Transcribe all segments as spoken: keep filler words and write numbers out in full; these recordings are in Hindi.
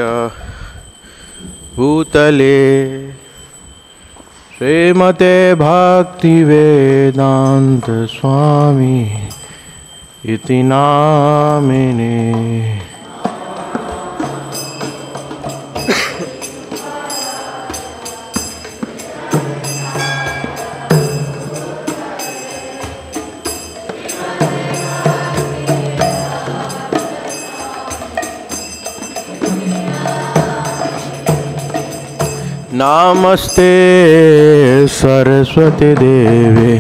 भूतले श्रीमते भक्तिवेदांत स्वामी इति नामिने। नमस्ते सरस्वती देवे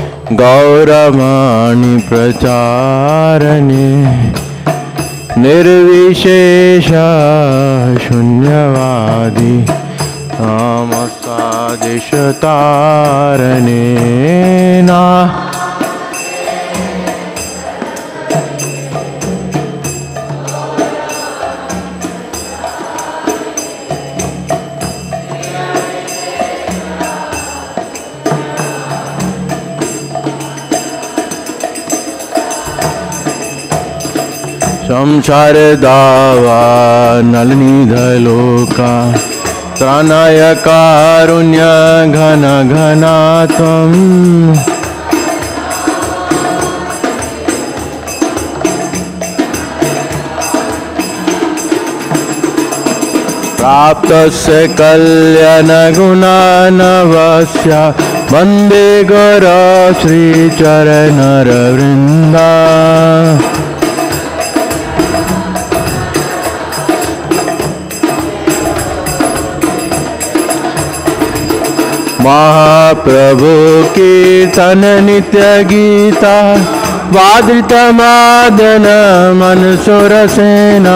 गौरवाणी प्रचारणे निर्विशेष शून्यवादी तामसादिशतारणे ना संसार दावा नलनिधलोका त्राणाय कारुण्य घन घना त्वं प्राप्तस्य कल्याण गुणानवस्य वन्दे गुरो श्रीचरणरवृन्दा। महाप्रभु कीर्तन नित्य गीता वादित मादन मनसुर सेना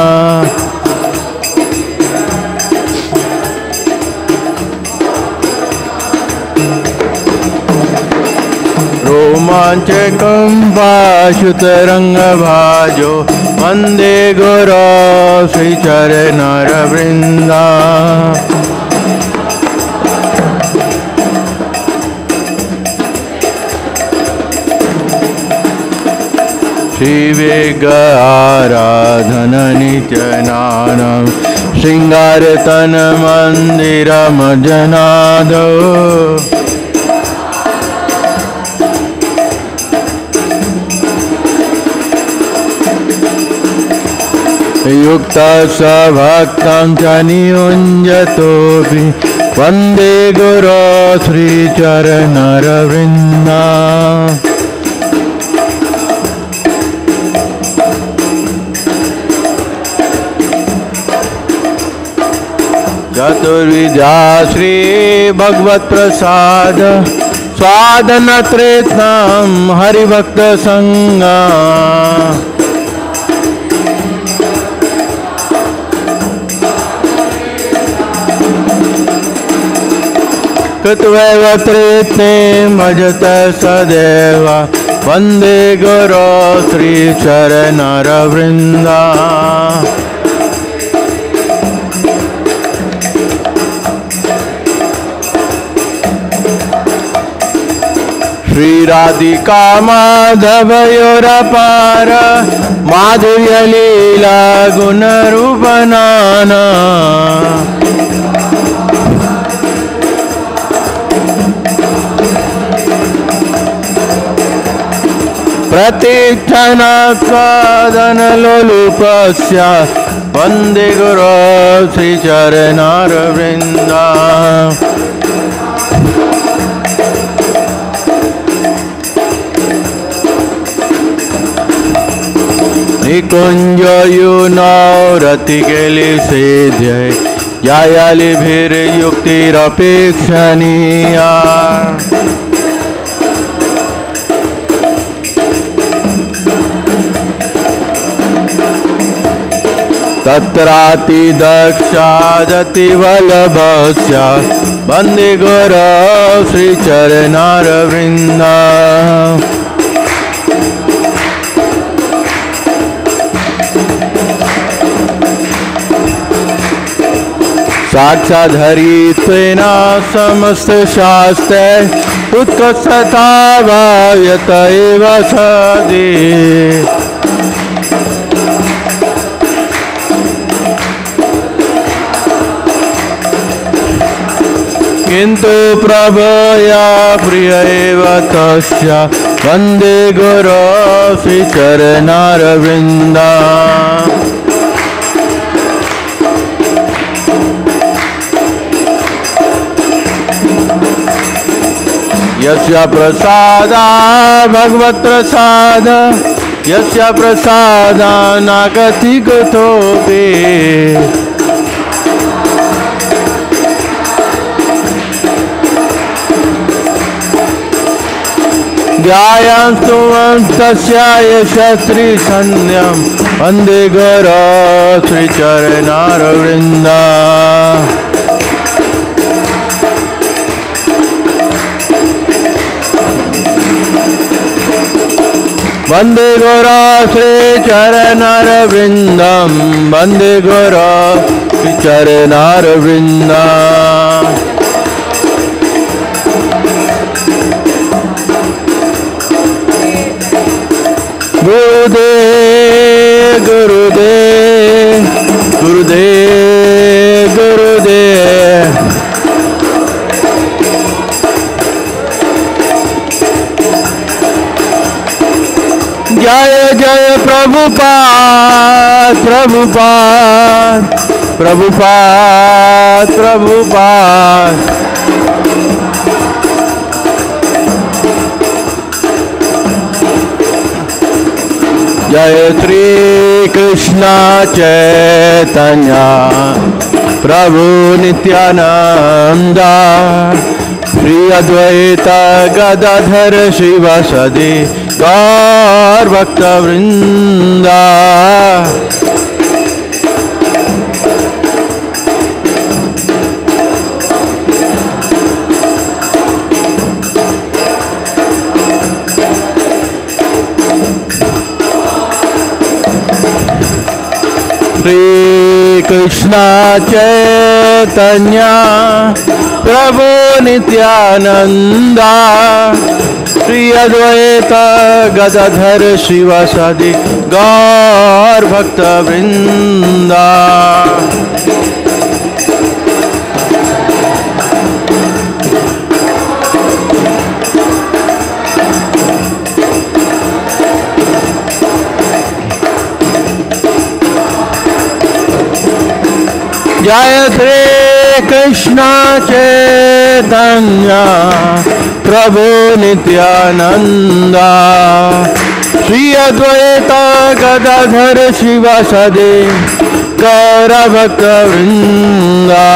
रोमांचकं वाशुतरंग भाजो वंदे गुरो श्रीचरणरवृन्दा। श्रीवेग आराधन नित्यनानं श्रृंगारतन मंदिरमजनादो युक्त सभक्तं च नियुञ्जतोऽपि वन्दे गुरो श्रीचरणरवृन्दा। चतुर्विधा श्री भगवत प्रसाद स्वादन त्रेत्नम हरिभक्त संगा। कृत्वैव त्रेत्ने भजत सदैव वन्दे गुरो श्रीचरणरवृन्दा। श्री राधिका माधवयोरपार माधुर्य लीला गुण रूप नाना। प्रतिक्षण स्वादन लोलुपस्य वन्दे गुरो श्रीचरणरवृन्दा। निकुंज युनौरति केलि सेध्य जायालिभिर्युक्तिरपेक्षणीया। तत्राति दक्षादति वल्लभस्य वन्दे गुरो श्रीचरणरवृन्दा। साक्षाधरित्वेन समस्त शास्त्रे उत्कर्षता वायत एव सदे। किन्तु प्रभया प्रिय एव तस्य वन्दे गुरो श्रीचरणारविन्दा। यस्य प्रसादा भगवत् प्रसाद यस्य प्रसादा नागति गतोपि ध्यायन्तु तस्य यशस्त्री सन्ध्यं वन्दे गुरो श्रीचरणारविन्दा। वन्दे गुरो श्रीचरणारविन्दं वन्दे गुरो श्रीचरणारविन्दा। गुरुदेव गुरुदेव गुरुदेव गुरुदेव। जय जय प्रभुपाद प्रभुपाद प्रभुपाद प्रभुपाद। जय श्री कृष्ण चैतन्य प्रभु नित्यानंदा श्री अद्वैत गदाधर शिवासादि गौर भक्त वृंदा। श्री कृष्ण चैतन्य प्रभु नित्यानंदा श्री अद्वैत गदाधर शिवासादि गौर भक्त वृंदा। जय श्री कृष्ण चैतन्य प्रभु नित्यानंदा श्री अद्वैत गदाधर शिवासादि गौर भक्त वृंदा।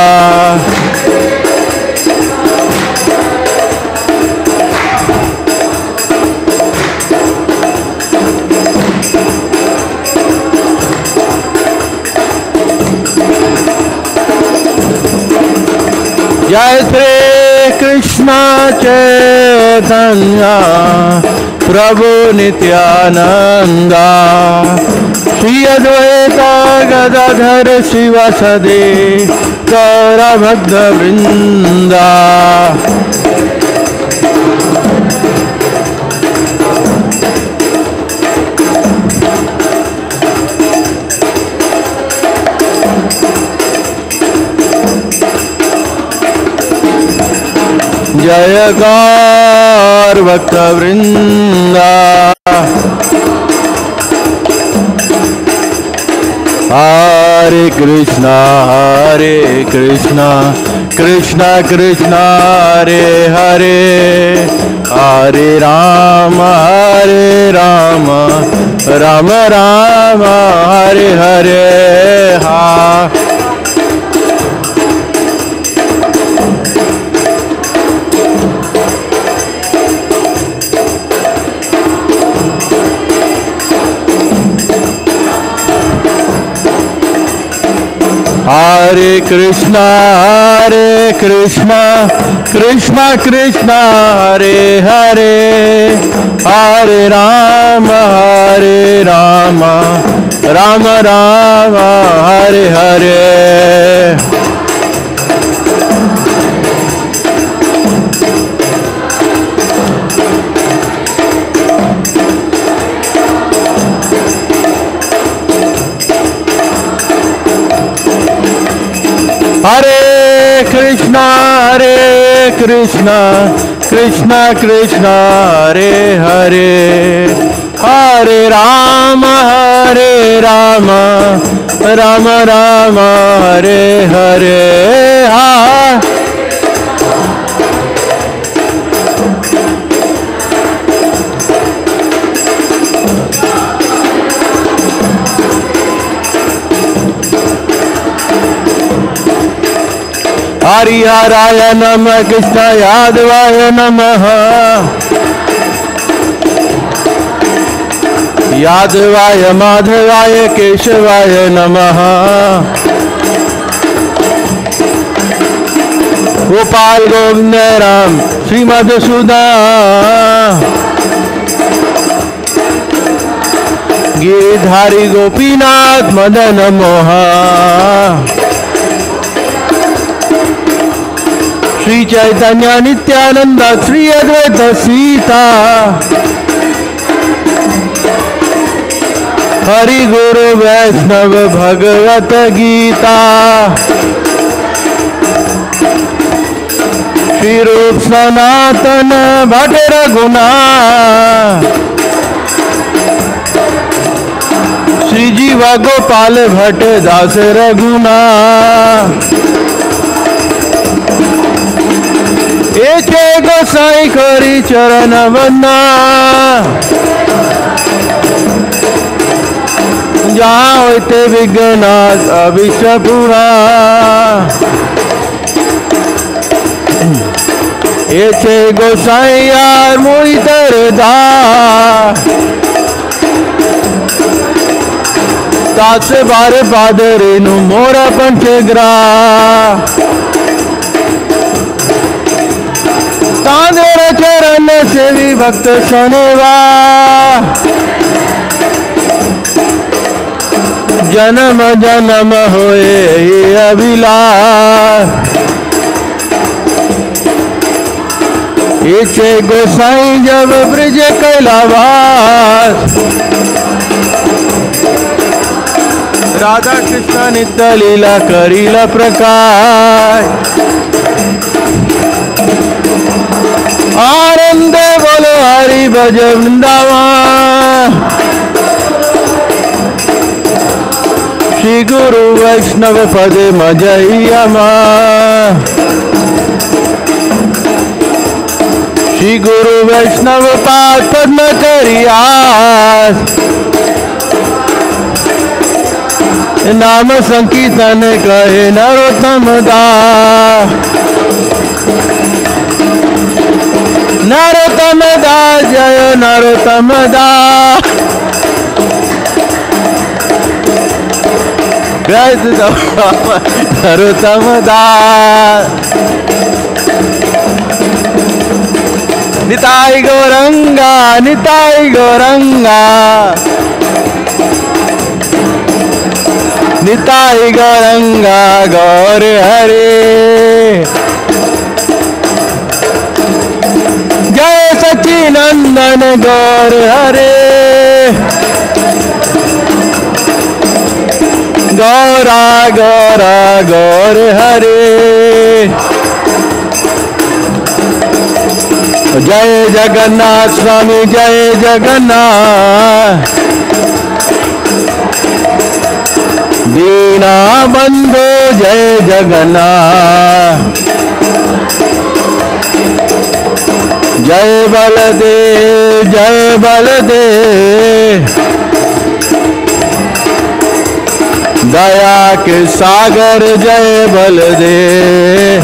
जय श्री कृष्ण चैतन्य प्रभु नित्यानंदा श्री अद्वैत गदाधर शिवासादि गौर भक्त वृंदा। जय गौर भक्त वृंदा। हरे कृष्णा हरे कृष्णा कृष्णा कृष्णा हरे हरे हरे राम हरे राम राम राम हरे हरे। हा हरे कृष्णा हरे कृष्णा कृष्णा कृष्णा हरे हरे हरे राम हरे राम राम राम हरे हरे। हरे कृष्णा हरे कृष्णा कृष्णा कृष्णा हरे हरे हरे राम हरे राम राम राम हरे हरे हा हरिहराय नमः कृष्ण यादवाय नमः यादवाय माधवाय केशवाय नमः गोपाल गोविंद राम श्री मधुसूदन गिरिधारी गोपीनाथ मदन मोहन श्री चैतन्य नित्यानंद श्री अद्वैत सीता हरि गुरु वैष्णव भगवत गीता श्री रूप सनातन भट्ट रघुनाथ श्री जीवा गोपाल भट्ट दास रघुनाथ एके गोसाई करी चरण वंदना जहाँ होते विघ्नाश अभिष्ट पूरा एके गोसाई यार मोहि तरदा तात से बारे पादरे नु मोरा पंचग्रा तांदेर चरण सेवी भक्त सनेवा जन्म जन्म होए अभिलाष इसे गोसाई जब ब्रज कैलावास राधा कृष्ण नित्य लीला करीला प्रकाश आनंद बोलो हरि भज वृंदावन श्री गुरु वैष्णव पद मजैया श्री गुरु वैष्णव पाद पद्म करियास नाम संकीर्तन कहे नरोत्तम दास नरोत्तम दास जय नरोत्तम दास नरोत्तम दास निताई गौरंगा निताई गौरंगा निताई गौरंगा गौर हरे जय सच्चिनंदन गौर हरे गौरा गौरा गौर हरे जय जगन्नाथ स्वामी जय जगन्नाथ दीना बंधु जय जगन्नाथ जय बलदेव जय बलदेव दया के सागर जय बलदेव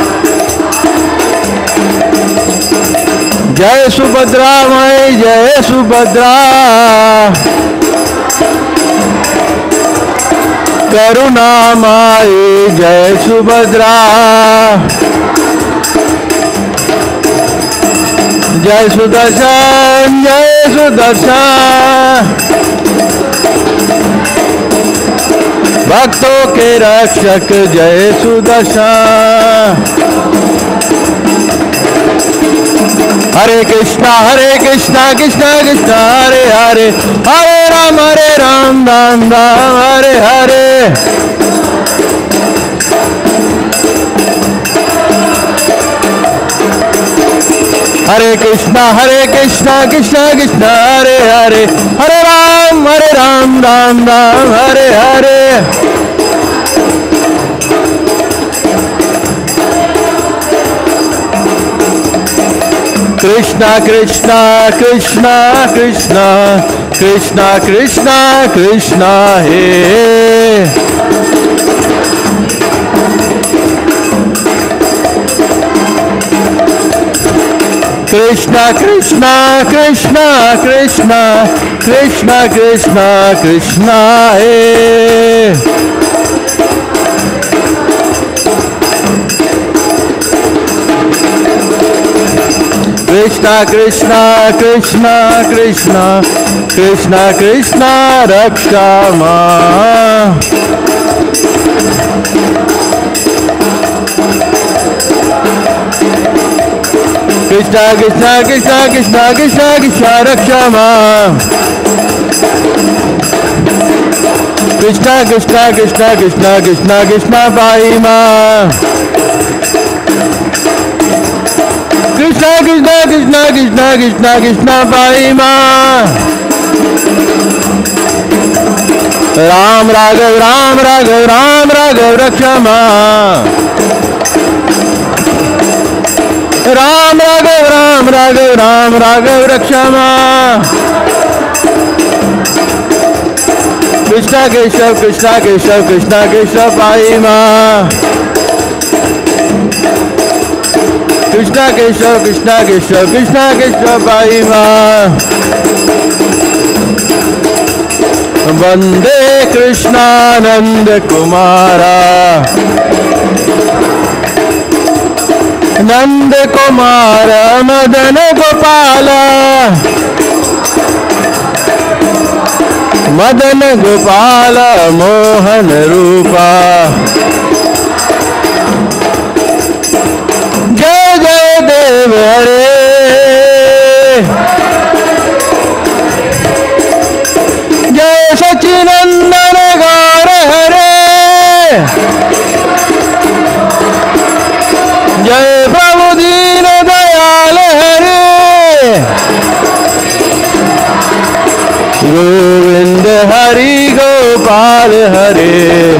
जय सुभद्रा माई जय सुभद्रा करुणा माई जय सुभद्रा जय सुदर्शन जय सुदर्शन भक्तों के रक्षक जय सुदर्शन हरे कृष्णा हरे कृष्णा कृष्णा कृष्णा हरे हरे हरे राम हरे Ram Ram Ram Hare Hare Hare Krishna, Hare Krishna, Krishna Krishna, Hare Hare, Hare Ram, Hare Ram, Ram Ram, Hare Hare. Krishna Krishna, Krishna Krishna, Krishna Krishna, Krishna He. Krishna Krishna, Krishna Krishna, Krishna Krishna, Krishna He. Krishna Krishna, Krishna Krishna, Krishna Krishna, Raksha Ma. Krishna Krishna, Krishna Krishna, Krishna Krishna, Raksha Ma. Krishna Krishna, Krishna Krishna, Krishna Krishna, Pai Ma. Krishna Krishna, Krishna Krishna, Krishna Krishna, Pai Ma. Ram Raghav, Ram Raghav, Ram Raghav, Raksha Ma. Ram Raghav, Ram Raghav, Ram Raghav, Raksha Ma. Krishna Krishna, Krishna Krishna, Krishna Krishna, Pai Ma. Krishna Krishna, Krishna Krishna, Krishna Krishna, Pai Ma. Vande Krishna Nanda Kumara, Nanda Kumara, Madana Gopala, Madana Gopala, Mohan Rupa. Jai Jai Dev Hare, Jai Sachidananda Gaura Hare, Jai Prabhu Dina Dayal Hare, Govinda Hari Gopal Hare,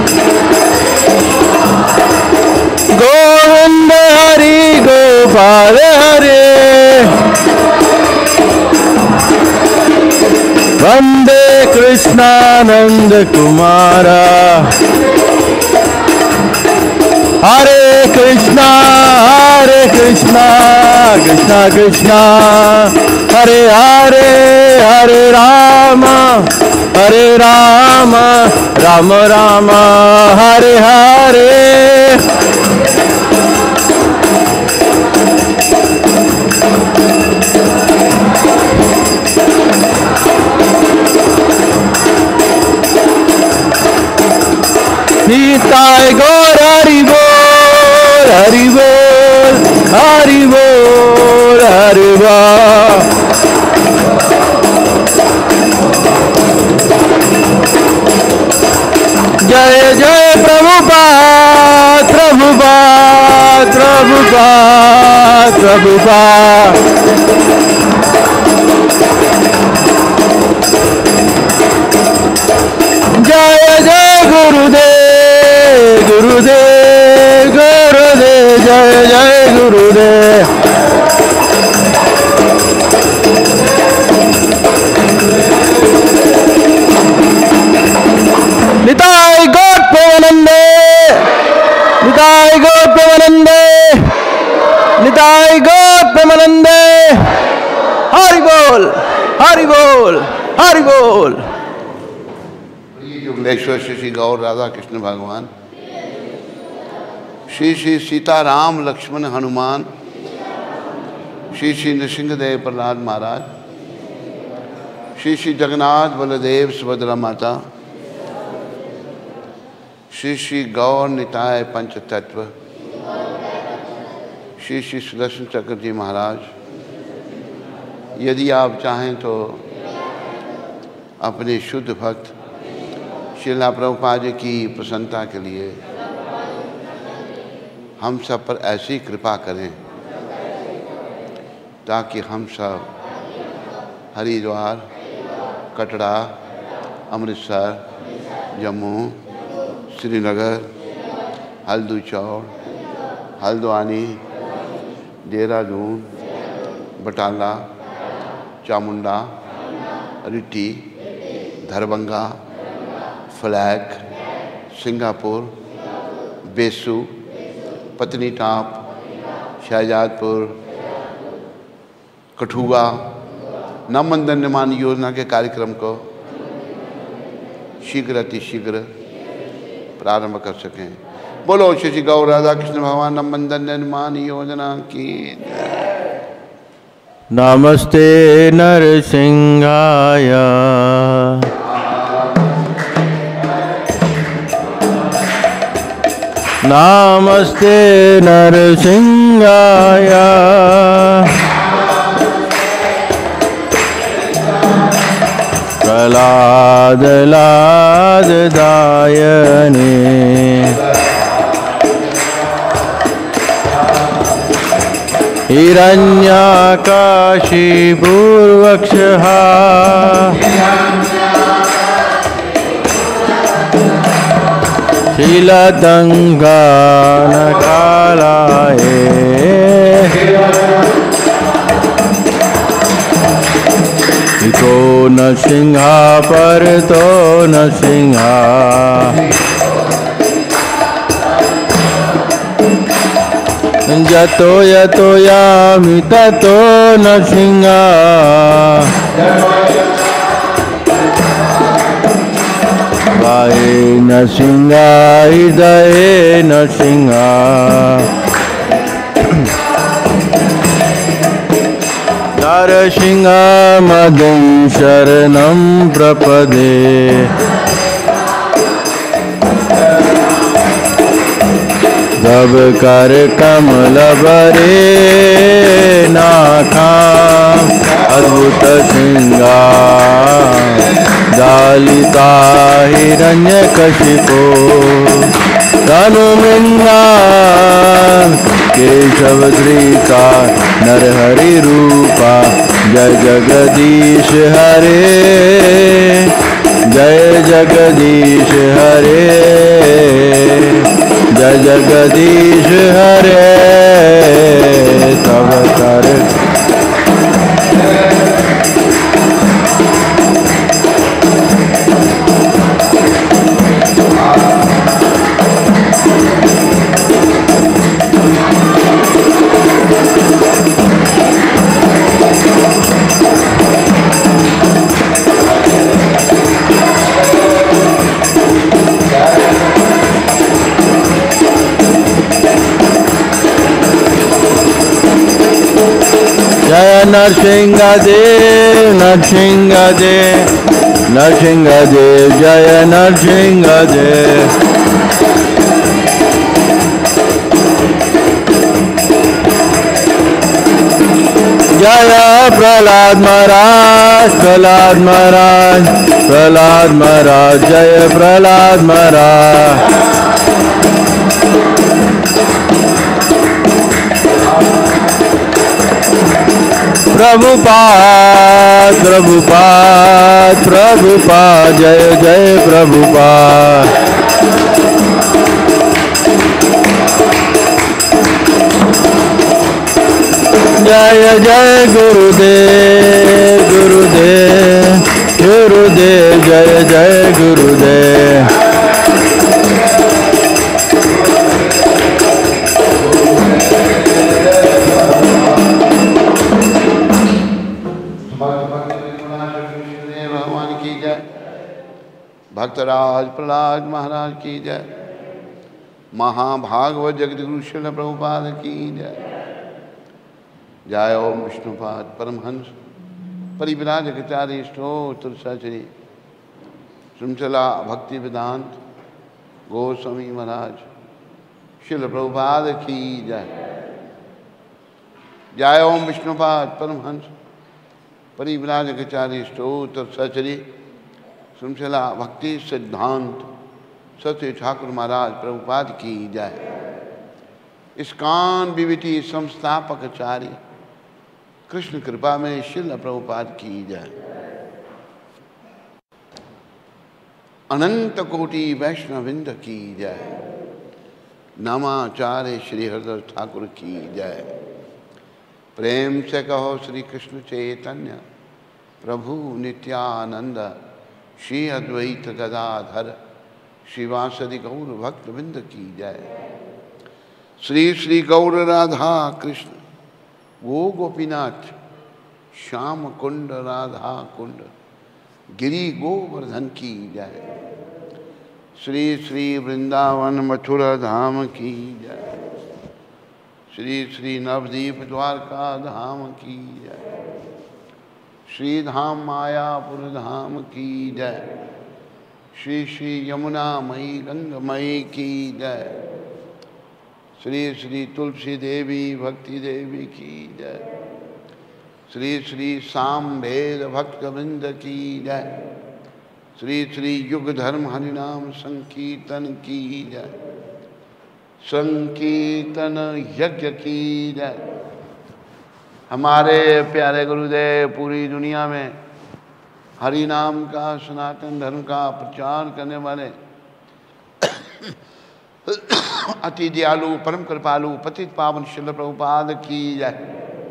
Govinda Hari Gopal Hare. Vande Krishna Nanda Kumara, Hare Krishna, Hare Krishna, Krishna Krishna, Hare Hare, Hare Rama, Hare Rama, Rama Rama, Hare Hare. Nitai Gaur Hari Bol, Hari Bol, Hari Bol, Hari Bol. Jai Jai Prabhupada, Prabhupada, Prabhupada, Prabhupada. Jai Jai Gurudev, Gurudev, Gurudev, Jai Jai Gurudev. Nitai Gaur Premanande, Nitai Gaur Premanande, Nitai Gaur Premanande. Hari Bol, Hari Bol, Hari Bol. युगलेश्वर Shri Shri Gaur Radha Krishna भगवान, श्री श्री सीताराम लक्ष्मण हनुमान, श्री श्री नृसिंहदेव प्रहलाद महाराज, श्री श्री जगन्नाथ बलदेव सुभद्रा माता, श्री श्री गौर निताय पंच तत्व, श्री श्री सुदर्शन चक्र जी महाराज। यदि आप चाहें तो अपने शुद्ध भक्त श्रील प्रभुपाद जी की प्रसन्नता के लिए हम सब पर ऐसी कृपा करें ताकि हम सब हरिद्वार, कटरा, अमृतसर, जम्मू, श्रीनगर, हल्दूचौड़, हल्द्वानी, देहरादून, बटाला, चामुंडा, रिटी, दरभंगा, फ्लैग, सिंगापुर, बेसू, पत्नीटॉप, शाहजादपुर, कठुआ नव मंदिर निर्माण योजना के कार्यक्रम को शीघ्र अतिशीघ्र प्रारंभ कर सकें। बोलो श्री श्री गौर राधा कृष्ण भगवान नव मंदिर निर्माण योजना की नमस्ते नरसिंहाय नमस्ते नरसिंहाय प्रहलाद लाद दायने हिरण्याकाशी पूर्वक्षः शीलदङ्गानकालाये इतो नरसिंहा परतो नरसिंहा जतो यतो यामि ततो नरसिंहा वाहे नरसिंहा हृदये नरसिंहा नरसिंहा मदं शरणं प्रपदे तब कर कमल बरे नाखा अद्भुत सिंगार दालिता हिरण्यकशिपो तनु मृंगा केशव धृता नरहरि रूपा जय जगदीश हरे जय जगदीश हरे जय जगदीश हरे तब कर जय नरसिंह देव नरसिंह देव नरसिंह देव जय नरसिंह देव जय प्रहलाद महाराज प्रहलाद महाराज प्रहलाद महाराज जय प्रहलाद महाराज प्रभुपाद प्रभुपाद प्रभुपाद जय जय प्रभुपाद जय जय गुरुदेव गुरुदेव गुरुदेव जय जय गुरुदेव भक्तराज प्रहलाद महाराज की जय। महाभागवत जगद्गुरु श्रील प्रभुपाद की जय। जय ओम विष्णुपाद परमहंस परिविराजकाचार्य स्तोत्र सचरी श्रृंखला भक्ति वेदांत गोस्वामी महाराज श्रील प्रभुपाद की जय। जय ओम विष्णुपाद परमहंस परिविराजकाचार्य स्तोत्र सचरी श्रृंखला भक्ति सिद्धांत सत्य ठाकुर महाराज प्रभुपाद की जय। इस्कॉन बीवीटी संस्थापक आचार्य कृष्ण कृपा में श्रील प्रभुपाद की जय। अनंत कोटि वैष्णविंद की जय। नामाचार्य श्री हरिदास ठाकुर की जय। प्रेम से कहो श्री कृष्ण चैतन्य प्रभु नित्यानंद श्री अद्वैत गदाधर श्रीवासदि गौर भक्तविंद की जय। श्री श्री गौर राधा कृष्ण गो गोपीनाथ श्याम कुंड राधा कुंड गिरी गोवर्धन की जय। श्री श्री वृंदावन मथुरा धाम की जय। श्री श्री नवदीप द्वारका धाम की जय। श्री धाम मायापुर धाम की जय। श्री श्री यमुना मई गंगमयी की जय। श्री श्री तुलसी देवी भक्ति देवी की जय। श्री श्री सामवेद भक्तवृंद की जय। श्री श्री युग धर्म हरिनाम संकीर्तन की जय। संकीर्तन यज्ञ की जय। हमारे प्यारे गुरुदेव पूरी दुनिया में हरि नाम का सनातन धर्म का प्रचार करने वाले अति दयालु परम कृपालु पतित पावन श्रील प्रभुपाद की जय।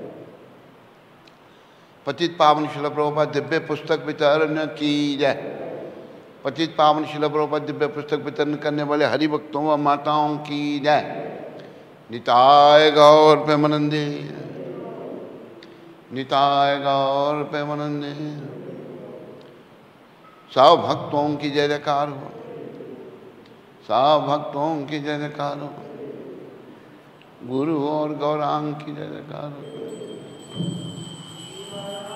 पतित पावन श्रील प्रभुपाद दिव्य पुस्तक वितरण की जय। पतित पावन श्रील प्रभुपाद दिव्य पुस्तक वितरण करने वाले हरि भक्तों व माताओं की जय। निताय गौर प्रेमानंदे निताय गौर प्रेमानंदे। सब भक्तों की जय जयकार हो। सब भक्तों की जय जयकार हो। गुरु और गौरांग की जय जयकार हो।